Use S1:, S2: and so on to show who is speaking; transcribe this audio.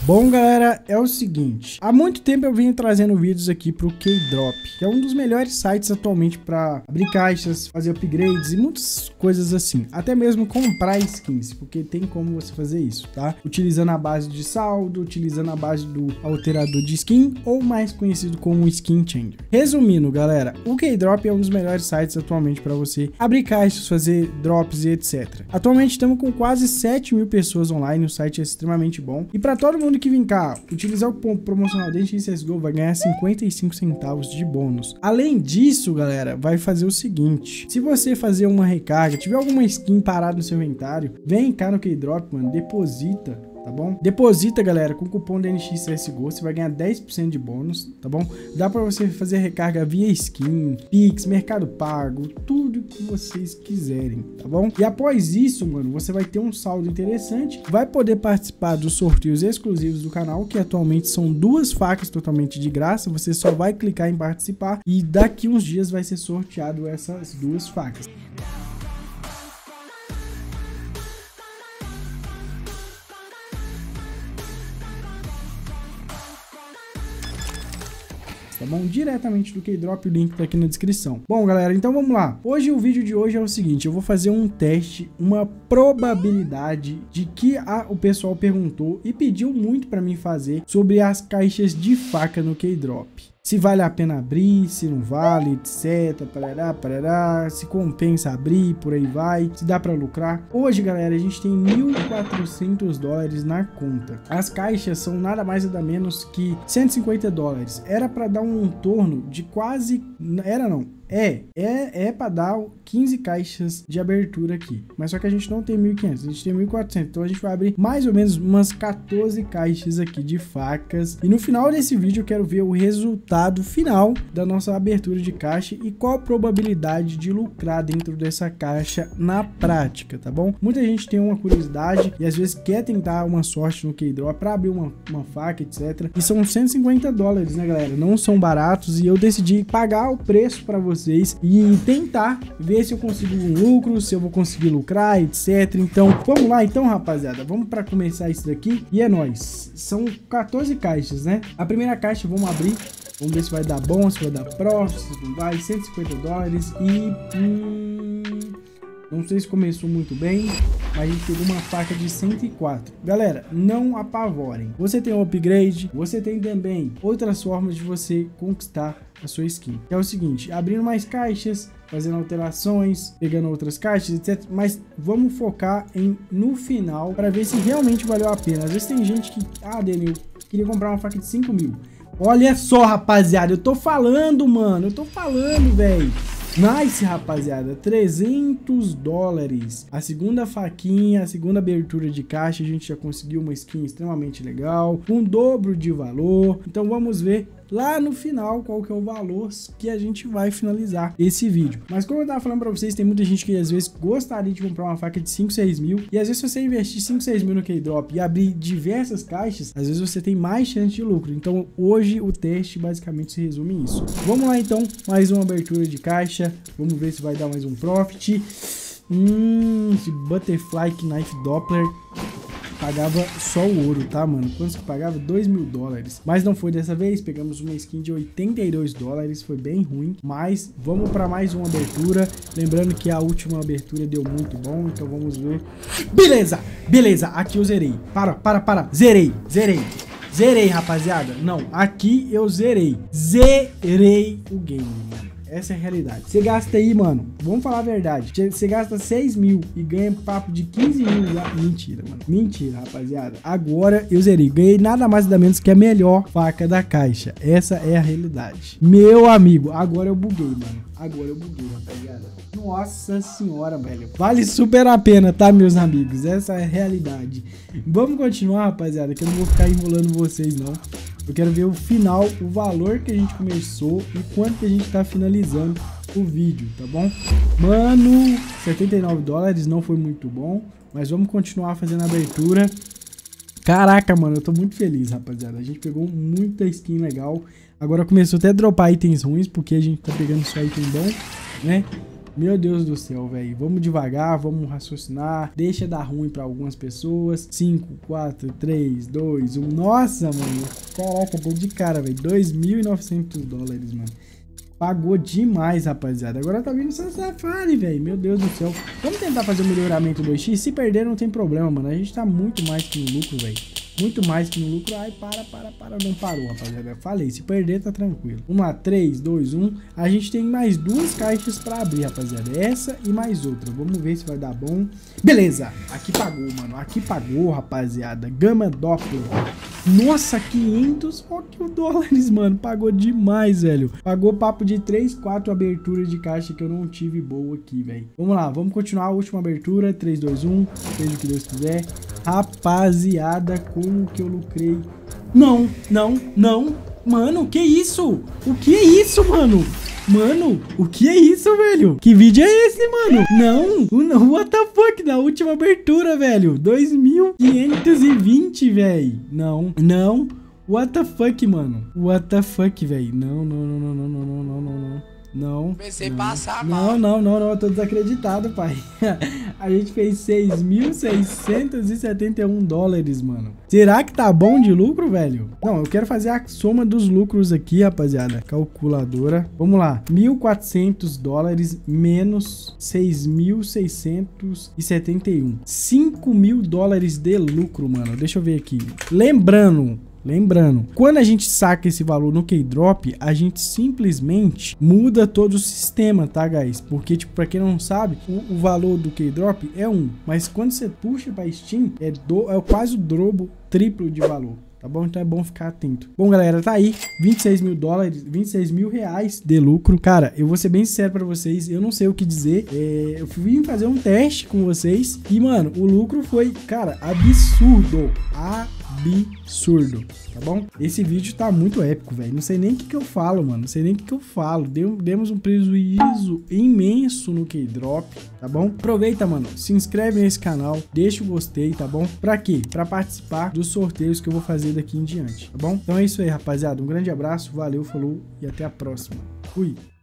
S1: Bom, galera, é o seguinte, há muito tempo eu venho trazendo vídeos aqui pro Keydrop, que é um dos melhores sites atualmente para abrir caixas, fazer upgrades e muitas coisas assim, até mesmo comprar skins, porque tem como você fazer isso, tá? Utilizando a base de saldo, utilizando a base do alterador de skin, ou mais conhecido como Skin Changer. Resumindo, galera, o Keydrop é um dos melhores sites atualmente para você abrir caixas, fazer drops e etc. Atualmente estamos com quase 7.000 pessoas online, o site é extremamente bom, e para todo mundo que vem cá, utilizar o cupom promocional DNX CSGO vai ganhar 55 centavos de bônus. Além disso, galera, vai fazer o seguinte, se você fazer uma recarga, tiver alguma skin parada no seu inventário, vem cá no Keydrop, mano, deposita, tá bom? Deposita, galera, com o cupom DNX CSGO, você vai ganhar 10% de bônus, tá bom? Dá pra você fazer recarga via skin, Pix, Mercado Pago, tudo que vocês quiserem, tá bom? E após isso, mano, você vai ter um saldo interessante, vai poder participar dos sorteios exclusivos do canal, que atualmente são 2 facas totalmente de graça, você só vai clicar em participar e daqui uns dias vai ser sorteado essas 2 facas. Tá bom? Diretamente do Keydrop, o link tá aqui na descrição. Bom, galera, então vamos lá. Hoje, o vídeo de hoje é o seguinte, eu vou fazer um teste, uma probabilidade de que o pessoal perguntou e pediu muito pra mim fazer sobre as caixas de faca no Keydrop. Se vale a pena abrir, se não vale, etc, parará, se compensa abrir, por aí vai, se dá pra lucrar. Hoje, galera, a gente tem 1.400 dólares na conta. As caixas são nada mais nada menos que 150 dólares. Era pra dar um torno de quase... Era não. É para dar 15 caixas de abertura aqui, mas só que a gente não tem 1.500, a gente tem 1.400, então a gente vai abrir mais ou menos umas 14 caixas aqui de facas, e no final desse vídeo eu quero ver o resultado final da nossa abertura de caixa e qual a probabilidade de lucrar dentro dessa caixa na prática, tá bom? Muita gente tem uma curiosidade e às vezes quer tentar uma sorte no Keydrop para abrir uma faca, etc, e são 150 dólares, né, galera? Não são baratos, e eu decidi pagar o preço para vocês e tentar ver se eu consigo um lucro, se eu vou conseguir lucrar, etc. Então, vamos lá então, rapaziada. Vamos para começar isso daqui e é nóis. São 14 caixas, né? A primeira caixa vamos abrir. Vamos ver se vai dar bom, se vai dar profit, se não vai. 150 dólares e... não sei se começou muito bem, mas a gente pegou uma faca de 104. Galera, não apavorem. Você tem um upgrade, você tem também outras formas de você conquistar a sua skin. Que é o seguinte, abrindo mais caixas, fazendo alterações, pegando outras caixas, etc. Mas vamos focar no final para ver se realmente valeu a pena. Às vezes tem gente que, Daniel, queria comprar uma faca de 5.000. Olha só, rapaziada, eu tô falando, mano, velho. Nice, rapaziada, 300 dólares. A segunda faquinha, a segunda abertura de caixa, a gente já conseguiu uma skin extremamente legal, um dobro de valor. Então vamos ver lá no final qual que é o valor que a gente vai finalizar esse vídeo. Mas como eu tava falando pra vocês, tem muita gente que às vezes gostaria de comprar uma faca de 5, 6 mil, e às vezes se você investir 5, 6 mil no Keydrop e abrir diversas caixas, às vezes você tem mais chance de lucro. Então hoje o teste basicamente se resume em isso. Vamos lá então, mais uma abertura de caixa, vamos ver se vai dar mais um profit. Esse Butterfly Knife Doppler pagava só o ouro, tá, mano? Quanto que pagava? 2.000 dólares. Mas não foi dessa vez, pegamos uma skin de 82 dólares, foi bem ruim. Mas vamos para mais uma abertura. Lembrando que a última abertura deu muito bom, então vamos ver. Beleza, aqui eu zerei. Para. Zerei, rapaziada. Não, aqui eu zerei o game, mano. Essa é a realidade. Você gasta aí, mano, vamos falar a verdade, você gasta 6 mil e ganha papo de 15 mil já. Mentira, mano. Mentira, rapaziada. Agora eu zerei. Ganhei nada mais nada menos que a melhor faca da caixa. Essa é a realidade. Meu amigo, agora eu buguei, mano. Rapaziada. Nossa senhora, velho. Vale super a pena, tá, meus amigos? Essa é a realidade. Vamos continuar, rapaziada, que eu não vou ficar enrolando vocês, não. Eu quero ver o final, o valor que a gente começou e quanto que a gente tá finalizando o vídeo, tá bom? Mano, 79 dólares não foi muito bom, mas vamos continuar fazendo a abertura. Caraca, mano, eu tô muito feliz, rapaziada. A gente pegou muita skin legal. Agora começou até a dropar itens ruins, porque a gente tá pegando só item bom, né? Meu Deus do céu, velho. Vamos devagar, vamos raciocinar. Deixa dar ruim pra algumas pessoas. 5, 4, 3, 2, 1. Nossa, mano. Caraca, deu de cara, velho. 2.900 dólares, mano. Pagou demais, rapaziada. Agora tá vindo essa Safari, velho. Meu Deus do céu. Vamos tentar fazer o melhoramento 2x. Se perder, não tem problema, mano. A gente tá muito mais que no lucro, velho. Muito mais que no lucro. Ai, para. Não parou, rapaziada. Falei, se perder, tá tranquilo. Vamos lá, 3, 2, 1. A gente tem mais 2 caixas pra abrir, rapaziada. Essa e mais outra. Vamos ver se vai dar bom. Beleza. Aqui pagou, mano. Aqui pagou, rapaziada. Gama Doppler. Nossa, 500 dólares, mano. Pagou demais, velho. Pagou papo de 3, 4 aberturas de caixa que eu não tive boa aqui, velho. Vamos lá, vamos continuar a última abertura. 3, 2, 1. Seja o que Deus quiser. Rapaziada, como que eu lucrei? Não. Mano, que isso? O que é isso, mano? Mano, o que é isso, velho? Que vídeo é esse, mano? Não, what the fuck? Na última abertura, velho. 2.520, velho. Não. What the fuck, mano? What the fuck, velho? Não. Não.
S2: Comecei a passar mal.
S1: Não, eu tô desacreditado, pai. A gente fez 6.671 dólares, mano. Será que tá bom de lucro, velho? Não, eu quero fazer a soma dos lucros aqui, rapaziada. Calculadora. Vamos lá. 1.400 dólares menos 6.671. 5.000 dólares de lucro, mano. Deixa eu ver aqui. Lembrando, quando a gente saca esse valor no Keydrop, a gente simplesmente muda todo o sistema, tá, guys? Porque, tipo, pra quem não sabe, o valor do Keydrop é 1. Mas quando você puxa pra Steam, é quase o dobro, triplo de valor. Tá bom? Então é bom ficar atento. Bom, galera, tá aí. 26 mil dólares, 26 mil reais de lucro. Cara, eu vou ser bem sincero pra vocês. Eu não sei o que dizer. Eu fui fazer um teste com vocês. E, mano, o lucro foi, cara, absurdo. Absurdo, tá bom? Esse vídeo tá muito épico, velho. Não sei nem o que eu falo, mano. Não sei nem o que eu falo. Demos um prejuízo imenso no Keydrop, tá bom? Aproveita, mano. Se inscreve nesse canal. Deixa o gostei, tá bom? Pra quê? Pra participar dos sorteios que eu vou fazer daqui em diante, tá bom? Então é isso aí, rapaziada. Um grande abraço. Valeu, falou e até a próxima. Fui!